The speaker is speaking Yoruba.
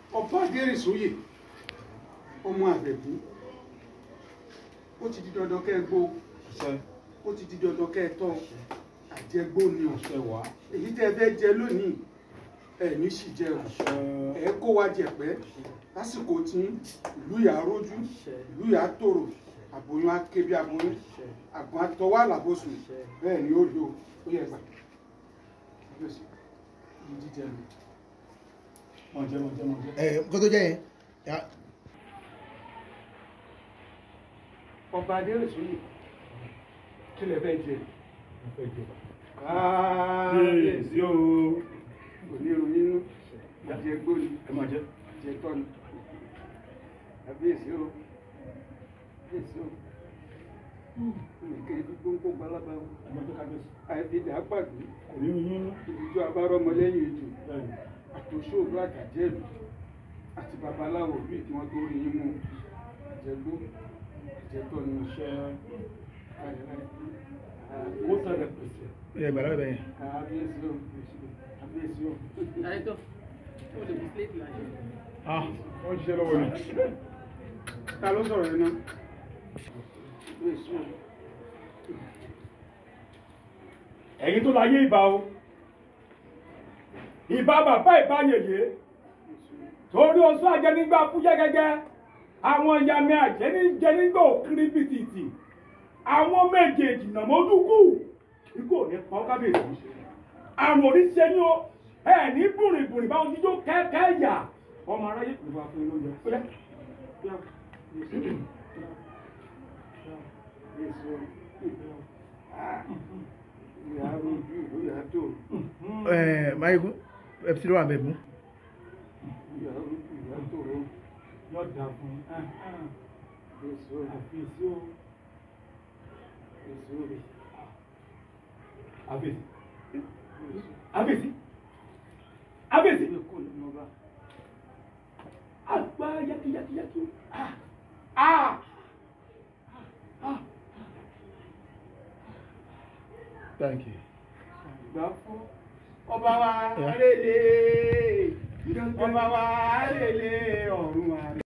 ọba Adérísóyè ọmọ Àbẹ̀bú ó ti di dandan kẹ́ ẹ gbó ó ti di dandan kẹ́ ẹ tọ́ àjẹgbó ni ọ̀sẹ̀ wá èyí tẹ́ ẹ fẹ́ jẹ lónìí ẹ ní sì jẹ ẹ kó wa jẹ̀pẹ́ lásìkò tí ìlú yà rójú ìlú yà tòrò àbòyún akébi àbòyún àgbọn atọwọ́ àlàbòsùn bẹ́ẹ̀ ni ó lò ó yẹ gbà jíjẹ mi. Kó tó jẹ́ yẹn. Ọba Adérísóyè kí lẹ fẹ́ jẹ? Káàbíyèsí o. Onírun nínú àjẹgbó ni àjẹtọ́ ni. Kábíyèsí o. Kábíyèsí o. Nìkejì gbóngbó gbalábá o. Àìfidà pàgbé. Ìdíjọ abárọ́mọlẹ́yìn ètò. Àtòṣòro àtàjẹ́lù. Àti babaláwo bí tí wọ́n tó rí yín mú. Àjẹgbó àjẹtọ́ ni iṣẹ́ ó tẹ̀lé pèsè. Ìgbàlá bẹ̀yẹn. Kábíyèsí o. Kábíyèsí o. Director, ó lè bí slate láyé. Wọ́n ṣiṣẹ́ lọ́wọ́ ni. Ta ló sọ̀rọ̀ yẹn náà? Kábíyèsí o. Ẹ̀yin tó láyé ìbà o. Ìbà bàbá ìbà yèyé. Torí oṣù àjẹnígbà fúyẹ́ gẹ́gẹ́. Àwọn ìyàmẹ́ àjẹnígbà òkiri bìtìtì. Àwọn méjèèjì nà mọ́dúkú. Ikú ò ní pa ọ́ kábíyèsí. Àrùn oríṣẹ́ yín o. Ẹ ní bùrìbùrì báwọn jíjó kẹ́kẹ́ yà. Ọmọ aráyé kò bá fún ilé oúnjẹ. Máyégún ẹ ti lọ́wọ́ Àbẹ̀bú. Yóò dà fún àfíìsí o. Àbẹ̀sí. Àgbà yákíyákíyákí. Thank you. Gbà fún ọba wa rèlè ọba wa rèlè ọ̀run wa.